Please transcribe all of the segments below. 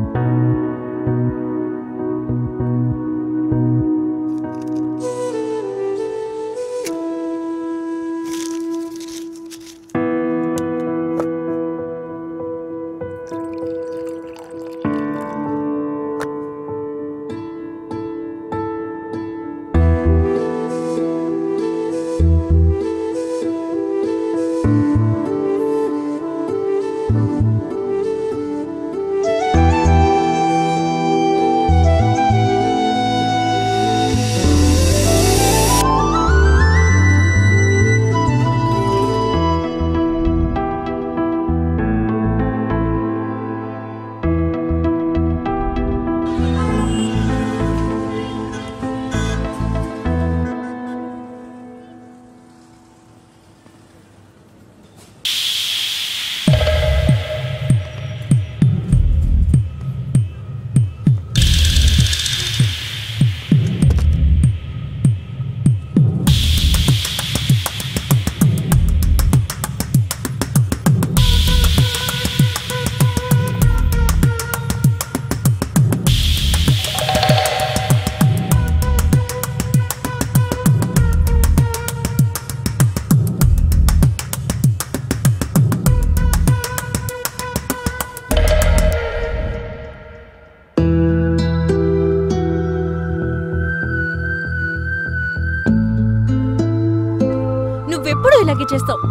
నువ్వెప్పుడు ఇలాగే చేస్తావు.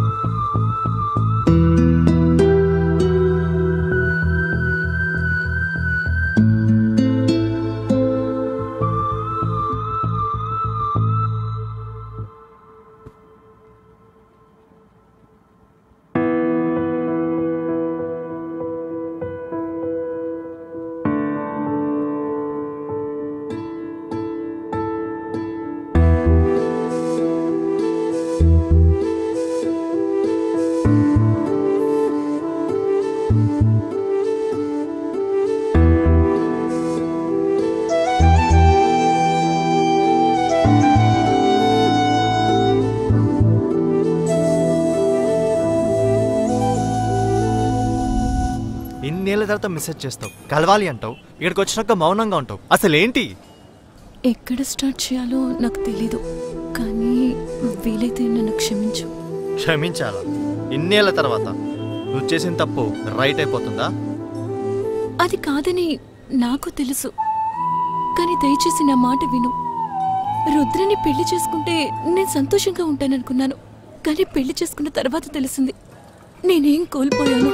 ఇన్నేళ్ల తర్వాత మెసేజ్ చేస్తావు, కలవాలి అంటావు, ఇక్కడికి వచ్చినాక మౌనంగా ఉంటావు. అసలేంటి? ఎక్కడ స్టార్ట్ చేయాలో నాకు తెలీదు, కానీ వీలైతే నన్ను క్షమించు. క్షమించాలా? ఇన్నేళ్ల తర్వాత నువ్వు చేసిన తప్పు రైట్ అయిపోతుందా? అది కాదని నాకు తెలుసు, కానీ దయచేసి నా మాట విను. రుద్రని పెళ్లి చేసుకుంటే నేను సంతోషంగా ఉంటాననుకున్నాను, కానీ పెళ్లి చేసుకున్న తర్వాత తెలిసింది నేనేం కోల్పోయాను.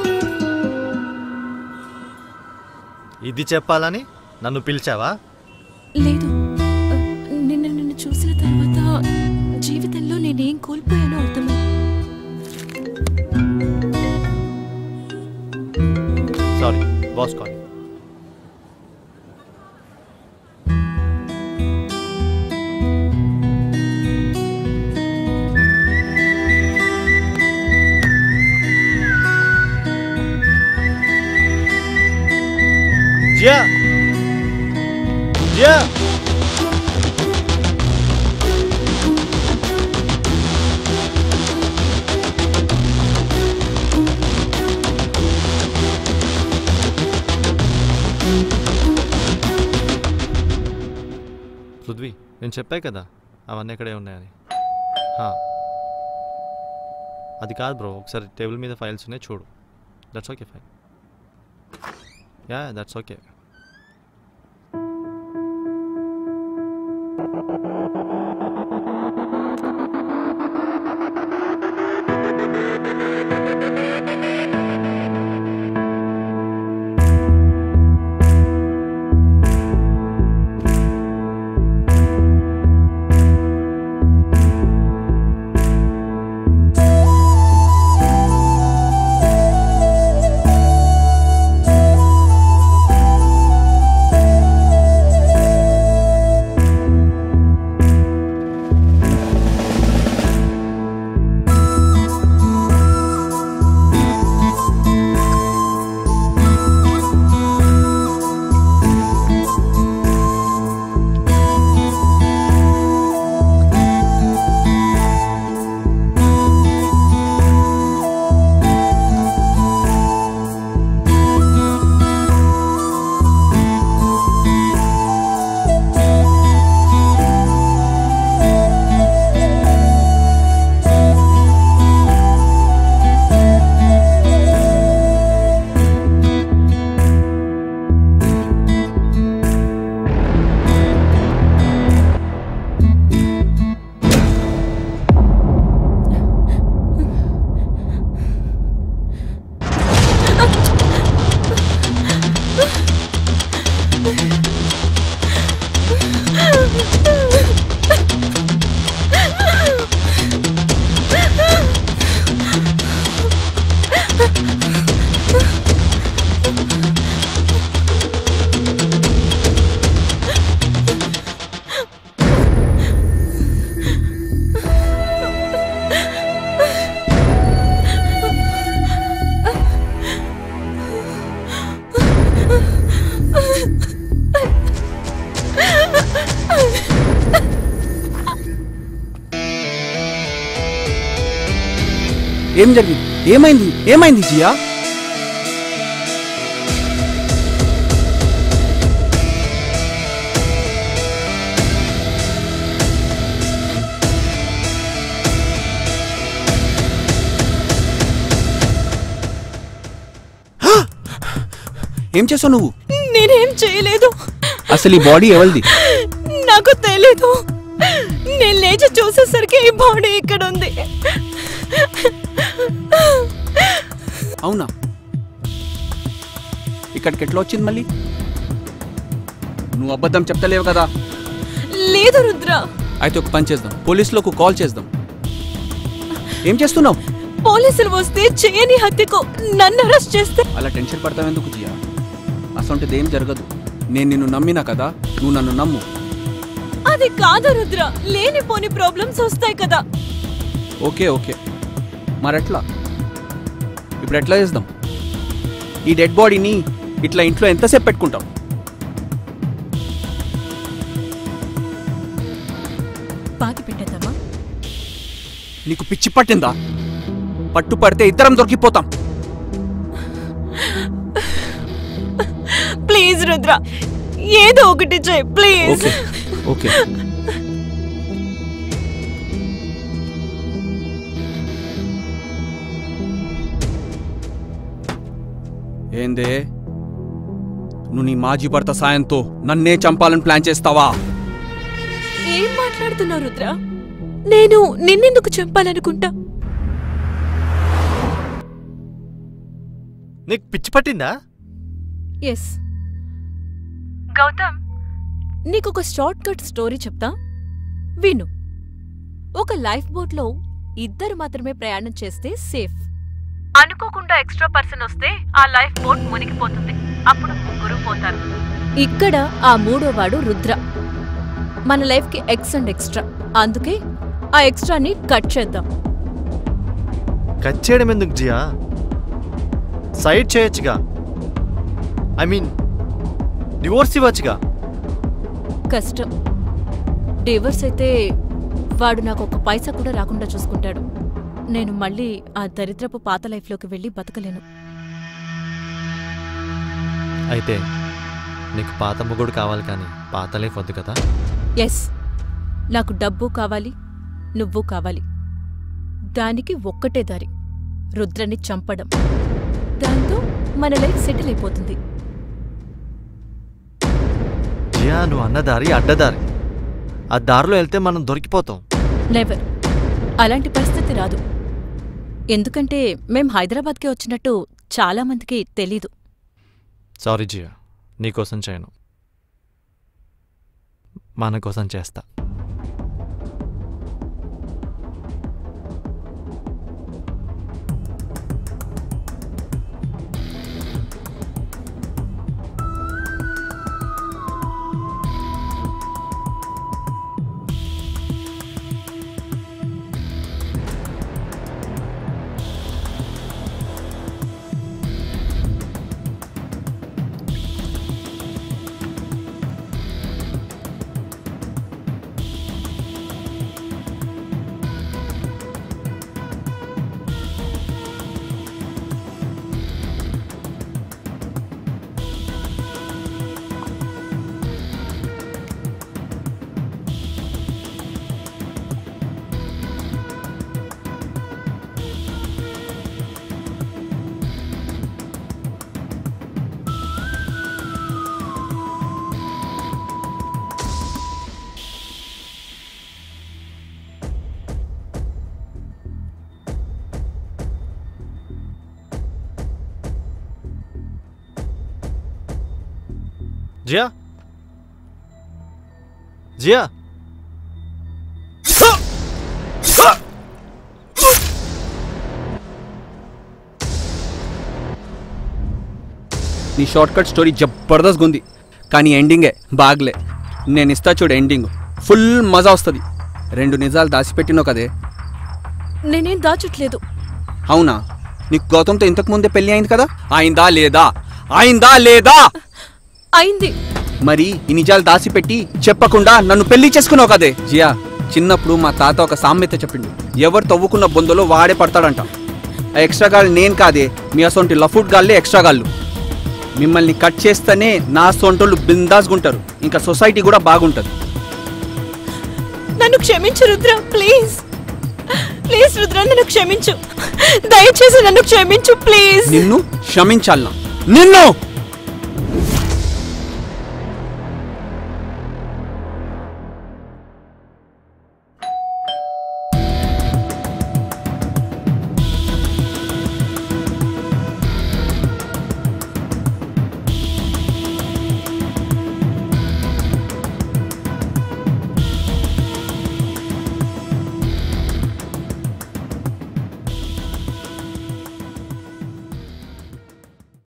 ఇది చెప్పాలని నన్ను పిలిచావా? లేదు, నిన్ను చూసిన తర్వాత జీవితంలో నేనేం కోల్పోయానో అర్థమై. Sorry, boss call. Jia, Jia, Prithvi, నేను చెప్పా కదా అవన్నీ ఎక్కడే ఉన్నాయని. అది కాదు బ్రో, ఒకసారి టేబుల్ మీద ఫైల్స్ ఉన్నాయి చూడు. That's okay, fine. Yeah, that's okay. ఏం జరిగింది? ఏమైంది? ఏమైంది జియా? ఏం చేసావు నువ్వు? నేనేం చేయలేదు. అసలు ఈ బాడీ ఎవరిది? నాకు తెలీదు. నేను లేచి చూసేసరికి ఈ బాడీ ఇక్కడ ఉంది. అవునా? ఇక్కడికి ఎట్లా వచ్చింది మళ్ళీ? నువ్వు అబద్ధం చెప్తలేవు కదా? లేదు రుద్ర. అయితే ఒక పని చేద్దాం, పోలీసులకు కాల్ చేద్దాం. ఏం చేస్తున్నావు? పోలీసులు వస్తే చేయని హత్యకు నన్ను అరెస్ట్ చేస్తే అలా టెన్షన్ పడతావెందుకు జియా? అసలు ఏం జరగదు. నేను నిన్ను నమ్మినా కదా, నువ్వు నన్ను నమ్ము. అది కాదు రుద్ర, లేనిపోని ప్రాబ్లమ్స్ వస్తాయి కదా. ఓకే ఓకే, మరెట్లా? ఇప్పుడు ఎట్లా చేద్దాం? ఈ డెడ్ బాడీని ఇట్లా ఇంట్లో ఎంతసేపు పెట్టుకుంటాం? పాతి పెట్టేద్దామా? నీకు పిచ్చి పట్టిందా? పట్టు పడితే ఇద్దరం దొరికిపోతాం. ప్లీజ్ రుద్ర, ఏదో ఒకటి చేయి ప్లీజ్. Okay okay. ఏందే, నువ్వు నీ మాజీ భర్త సాయంతో నన్నే చంపాలని ప్లాన్ చేస్తావా? ఏం మాట్లాడుతున్నావు రుద్ర? నేను నిన్నెందుకు చంపాలనుకుంటా? నీకు పిచ్చి పట్టిందా? ఎస్ గౌతమ్, నీకొక షార్ట్ కట్ స్టోరీ చెప్తా విను. ఒక లైఫ్ బోట్లో ఇద్దరు మాత్రమే ప్రయాణం చేస్తే సేఫ్. అనుకోకుండా ఎక్స్ట్రా పర్సన్ వస్తే ఆ లైఫ్ బోట్ మునిగిపోతుంది. అప్పుడు ముగ్గురు పోతారు. ఇక్కడ ఆ మూడోవాడు రుద్ర. మన లైఫ్ కి ఎక్స్ అండ్ ఎక్స్ట్రా, అందుకే ఆ ఎక్స్ట్రాని కట్ చేద్దాం. కట్ చేయడం ఎందుకు జియా? సైడ్ చేయొచ్చుగా. ఐ మీన్ డివోర్స్ ఇవ్వచ్చుగా. కష్టం. డివోర్స్ అయితే వాడు నాకు ఒక పైసా కూడా రాకుండా చూసుకుంటాడు. నేను మళ్ళీ ఆ దరిద్రపు పాత లైఫ్లోకి వెళ్ళి బతకలేను. అయితే నీకు పాత మొగుడు కావాలి కానీ పాత లైఫ్ వద్దు కదా? ఎస్, నాకు డబ్బు కావాలి, నువ్వు కావాలి. దానికి ఒక్కటే దారి, రుద్రని చంపడం. దాంతో మన లైఫ్ సెటిల్ అయిపోతుంది. జియా, నువ్వు అన్నదారి అడ్డదారి. ఆ దారిలో వెళ్తే మనం దొరికిపోతాం. నెవర్. అలాంటి పరిస్థితి రాదు. ఎందుకంటే మేం హైదరాబాద్కే వచ్చినట్టు చాలామందికి తెలీదు. సారీ జియా, నీకోసం చేయను, మన కోసం చేస్తా. జియా, జియా, నీ షార్ట్ కట్ స్టోరీ జబర్దస్త్ ఉంది, కానీ ఎండింగే బాగ్లే. నేను ఇస్తా చూడు ఎండింగ్, ఫుల్ మజా వస్తుంది. 2 నిజాలు దాచిపెట్టినావు కదే. నేనేం దాచట్లేదు. అవునా? నీకు గౌతమ్తో ఇంతకు ముందే పెళ్లి అయింది కదా? అయిందా లేదా? అయిందా లేదా? అయింది. మరి ఈ నిజాలు దాచిపెట్టి చెప్పకుండా నన్ను పెళ్లి చేసుకున్నావు కదే. జియా, చిన్నప్పుడు మా తాత ఒక సామెత చెప్పిండు, ఎవరు తవ్వుకున్న బొందలో వాడే పడతాడంట. ఆ ఎక్స్ట్రా గాళ్ళు నేను కాదే, మీ అసొంటి లఫుట్ గాళ్ళే ఎక్స్ట్రా గాళ్ళు. మిమ్మల్ని కట్ చేస్తేనే నా సొంటోళ్ళు బిందాస్గుంటారు, ఇంకా సొసైటీ కూడా బాగుంటుంది. నన్ను క్షమించు రుద్ర, ప్లీజ్ ప్లీజ్ రుద్ర, నన్ను క్షమించు, దయచేసి నన్ను క్షమించు ప్లీజ్. నిన్ను క్షమించాలనా? నిన్ను